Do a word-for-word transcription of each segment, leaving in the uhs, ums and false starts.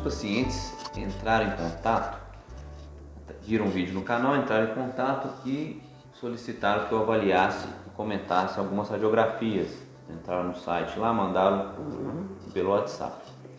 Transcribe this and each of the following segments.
pacientes entraram em contato, viram um vídeo no canal, entraram em contato e solicitaram que eu avaliasse e comentasse algumas radiografias. Entraram no site lá, mandaram pelo WhatsApp.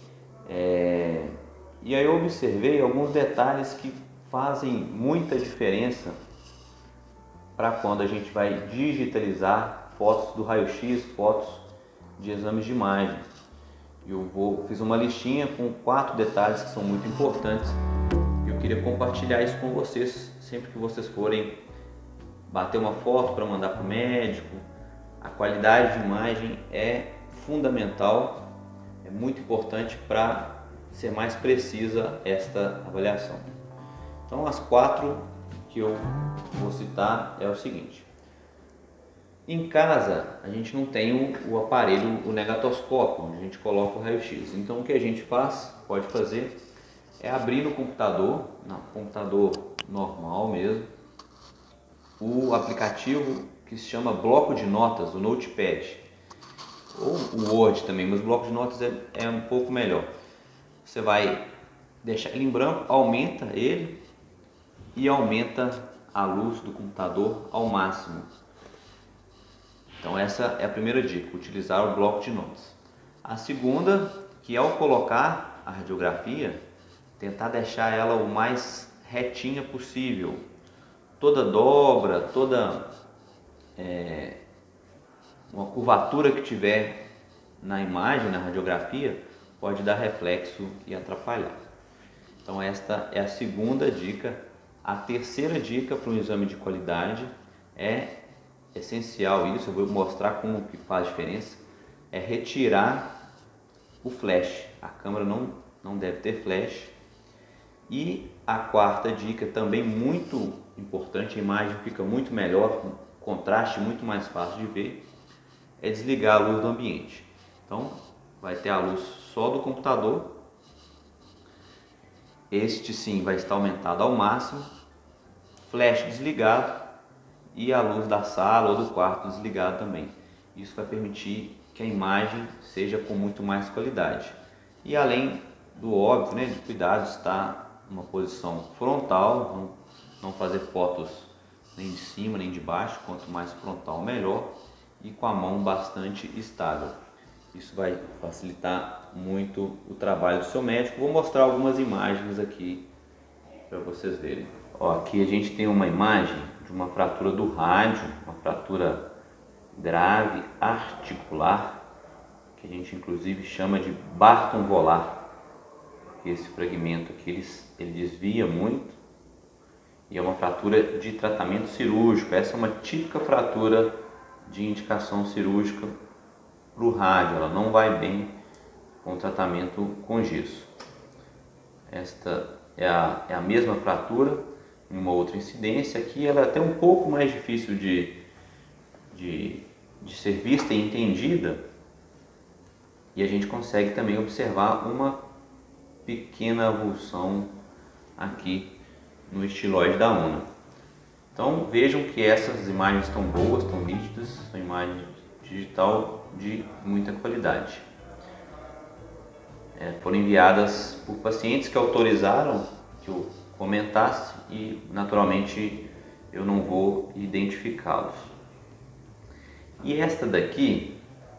É... E aí eu observei alguns detalhes que fazem muita diferença para quando a gente vai digitalizar fotos do raio-x, fotos de exames de imagem. Eu vou, fiz uma listinha com quatro detalhes que são muito importantes e eu queria compartilhar isso com vocês sempre que vocês forem bater uma foto para mandar para o médico. A qualidade de imagem é fundamental, é muito importante para ser mais precisa esta avaliação. Então, as quatro que eu vou citar é o seguinte: em casa a gente não tem o, o aparelho, o negatoscópio, onde a gente coloca o raio-x. Então o que a gente faz, pode fazer, é abrir no computador, no computador normal mesmo, o aplicativo que se chama bloco de notas, o Notepad, ou o Word também, mas o bloco de notas é, é um pouco melhor. Você vai deixar ele em branco, aumenta ele e aumenta a luz do computador ao máximo. Então essa é a primeira dica, utilizar o bloco de notas. A segunda, que ao colocar a radiografia, tentar deixar ela o mais retinha possível. Toda dobra, toda é, uma curvatura que tiver na imagem, na radiografia, pode dar reflexo e atrapalhar. Então esta é a segunda dica. A terceira dica para um exame de qualidade é essencial isso, eu vou mostrar como que faz diferença, é retirar o flash. A câmera não, não deve ter flash. E a quarta dica, também muito importante, a imagem fica muito melhor, com contraste muito mais fácil de ver, é desligar a luz do ambiente. Então vai ter a luz só do computador, este sim vai estar aumentado ao máximo, flash desligado e a luz da sala ou do quarto desligado também. Isso vai permitir que a imagem seja com muito mais qualidade. E além do óbvio, né, de cuidado, estar numa posição frontal, não, não fazer fotos nem de cima nem de baixo, quanto mais frontal melhor, e com a mão bastante estável. Isso vai facilitar muito o trabalho do seu médico. Vou mostrar algumas imagens aqui para vocês verem. Ó, aqui a gente tem uma imagem de uma fratura do rádio, uma fratura grave articular, que a gente inclusive chama de Barton volar. Esse fragmento aqui ele, ele desvia muito e é uma fratura de tratamento cirúrgico. Essa é uma típica fratura de indicação cirúrgica para o rádio, ela não vai bem com o tratamento com gesso. Esta é a, é a mesma fratura em uma outra incidência. Aqui ela é até um pouco mais difícil de, de, de ser vista e entendida, e a gente consegue também observar uma pequena avulsão aqui no estiloide da una. Então vejam que essas imagens estão boas, estão nítidas, são imagens digital de muita qualidade. É, foram enviadas por pacientes que autorizaram que eu comentasse e naturalmente eu não vou identificá-los. E esta daqui,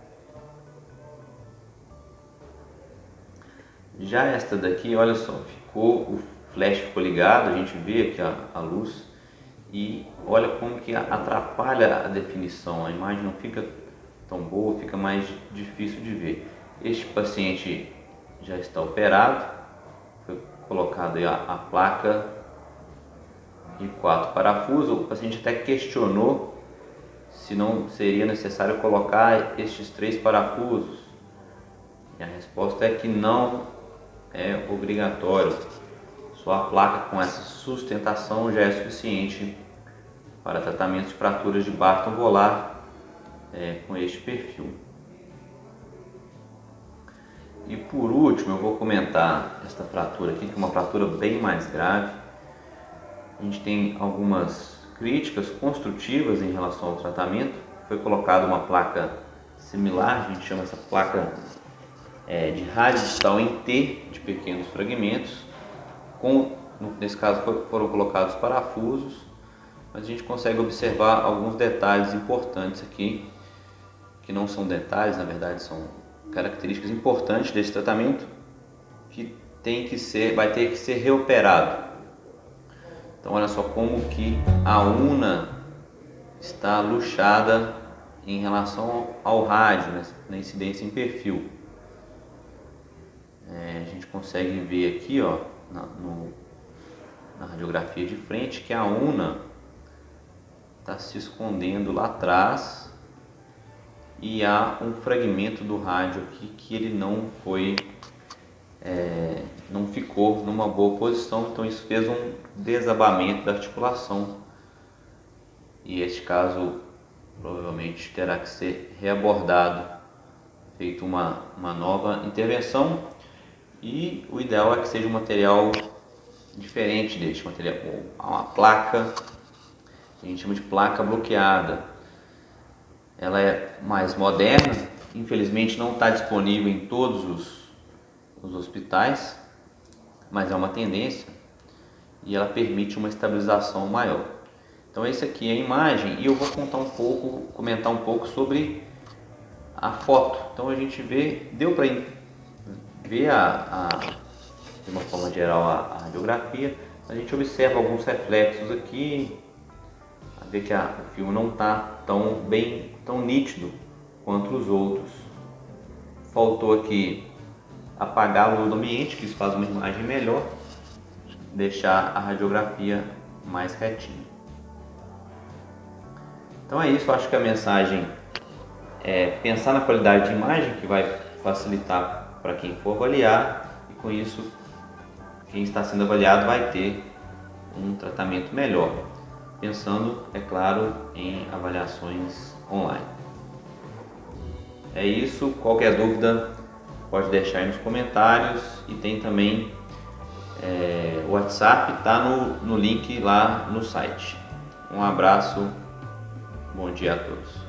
já esta daqui, olha só, ficou, o flash ficou ligado, a gente vê aqui a, a luz e olha como que atrapalha a definição, a imagem não fica tão boa, fica mais difícil de ver. Este paciente já está operado, foi colocada aí a, a placa e quatro parafusos. O paciente até questionou se não seria necessário colocar estes três parafusos, e a resposta é que não é obrigatório, só a placa com essa sustentação já é suficiente para tratamento de fraturas de Barton volar é, com este perfil. E por último eu vou comentar esta fratura aqui, que é uma fratura bem mais grave. A gente tem algumas críticas construtivas em relação ao tratamento. Foi colocada uma placa similar, a gente chama essa placa é, de rádio digital em T, de pequenos fragmentos, com, nesse caso foram colocados parafusos, mas a gente consegue observar alguns detalhes importantes aqui, que não são detalhes, na verdade são características importantes desse tratamento, que tem que ser, vai ter que ser reoperado. Então olha só como que a una está luxada em relação ao rádio, né, na incidência em perfil. É, a gente consegue ver aqui, ó, na, no, na radiografia de frente, que a una está se escondendo lá atrás e há um fragmento do rádio aqui que ele não foi, é, não ficou numa boa posição, então isso fez um desabamento da articulação e este caso provavelmente terá que ser reabordado, feito uma, uma nova intervenção, e o ideal é que seja um material diferente deste, material, uma placa, que a gente chama de placa bloqueada. Ela é mais moderna, infelizmente não está disponível em todos os, os hospitais, mas é uma tendência e ela permite uma estabilização maior. Então esse aqui é a imagem e eu vou contar um pouco, comentar um pouco sobre a foto. Então a gente vê, deu para ver a, a, de uma forma geral a, a radiografia, a gente observa alguns reflexos aqui, a ver que a, o fio não está tão bem, tão nítido quanto os outros. Faltou aqui apagar a luz do ambiente, que isso faz uma imagem melhor, deixar a radiografia mais retinha. Então é isso, eu acho que a mensagem é pensar na qualidade de imagem, que vai facilitar para quem for avaliar, e com isso quem está sendo avaliado vai ter um tratamento melhor, pensando, é claro, em avaliações online. É isso, qualquer dúvida pode deixar aí nos comentários, e tem também é, o WhatsApp, tá no, no link lá no site. Um abraço. Bom dia a todos.